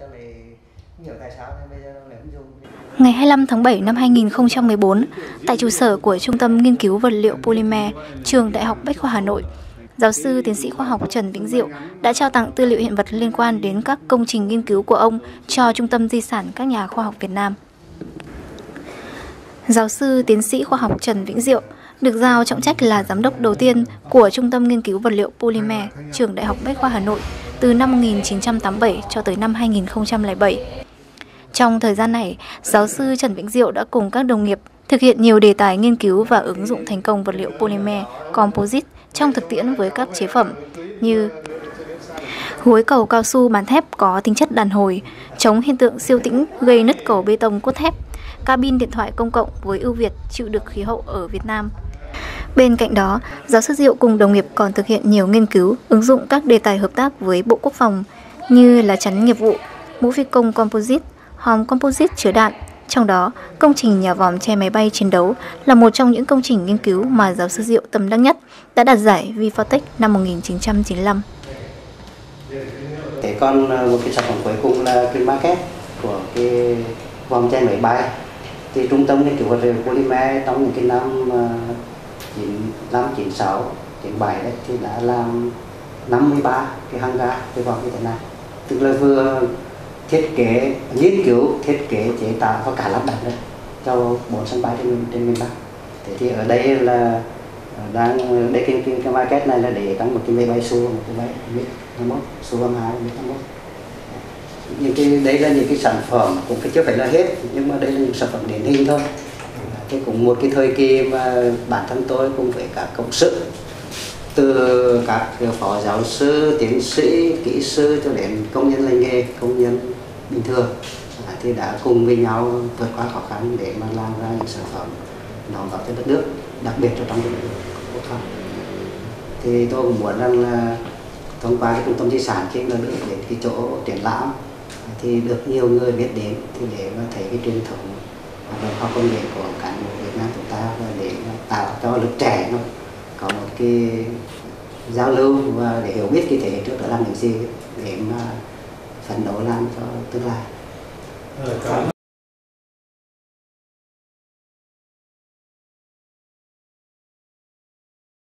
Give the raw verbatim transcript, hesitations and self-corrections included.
Ngày hai mươi lăm tháng bảy năm hai nghìn không trăm mười bốn, tại trụ sở của Trung tâm Nghiên cứu Vật liệu Polymer, Trường Đại học Bách khoa Hà Nội, giáo sư tiến sĩ khoa học Trần Vĩnh Diệu đã trao tặng tư liệu hiện vật liên quan đến các công trình nghiên cứu của ông cho Trung tâm Di sản các nhà khoa học Việt Nam. Giáo sư tiến sĩ khoa học Trần Vĩnh Diệu được giao trọng trách là giám đốc đầu tiên của Trung tâm Nghiên cứu Vật liệu Polymer, Trường Đại học Bách khoa Hà Nội từ năm một nghìn chín trăm tám mươi bảy cho tới năm hai nghìn không trăm lẻ bảy. Trong thời gian này, giáo sư Trần Vĩnh Diệu đã cùng các đồng nghiệp thực hiện nhiều đề tài nghiên cứu và ứng dụng thành công vật liệu polymer composite trong thực tiễn với các chế phẩm như gối cầu cao su bán thép có tính chất đàn hồi, chống hiện tượng siêu tĩnh gây nứt cầu bê tông cốt thép, cabin điện thoại công cộng với ưu việt chịu được khí hậu ở Việt Nam. Bên cạnh đó, giáo sư Diệu cùng đồng nghiệp còn thực hiện nhiều nghiên cứu, ứng dụng các đề tài hợp tác với Bộ Quốc phòng như là chắn nghiệp vụ, mũ phi công composite, hòm composite chứa đạn. Trong đó, công trình nhà vòm che máy bay chiến đấu là một trong những công trình nghiên cứu mà giáo sư Diệu tâm đắc nhất, đã đạt giải Vifortech năm một nghìn chín trăm chín mươi lăm. Thế còn một cái sản phẩm cuối cùng là cái maquette của cái vòm che máy bay. Thì Trung tâm Nghiên cứu Vật liệu Polymer trong những cái năm chín mươi lăm, chín mươi sáu, chín mươi bảy đấy, thì đã làm năm mươi ba cái hangar cái vòm như thế này. Tức là vừa thiết kế, nghiên cứu, thiết kế, chế tạo và cả lắp đặt đấy cho bốn sân bay trên, trên miền Bắc. Thế thì ở đây là đang đây cái cái, cái maquette này là để trong một cái máy bay Su, một cái máy MiG hai mươi mốt, Su hai mươi hai, MiG hai mươi mốt. Những cái đây là những cái sản phẩm cũng chưa phải là hết, nhưng mà đây là những sản phẩm điển hình thôi. Thì cũng một cái thời kỳ mà bản thân tôi cùng với các cộng sự, từ các phó giáo sư, tiến sĩ, kỹ sư cho đến công nhân lành nghề, công nhân bình thường, thì đã cùng với nhau vượt qua khó khăn để mà làm ra những sản phẩm đóng góp cho đất nước, đặc biệt là trong lĩnh vực quốc phòng. Thì tôi cũng muốn rằng là thông qua cái trung tâm di sản khi là được đến cái chỗ triển lãm thì được nhiều người biết đến, thì để mà thấy cái truyền thống hoạt động khoa học công nghệ của cán bộ Việt Nam chúng ta, và để tạo cho lớp trẻ nó có một cái giao lưu và để hiểu biết cái thế hệ trước đã làm những gì để mà phấn đấu làm cho tương lai.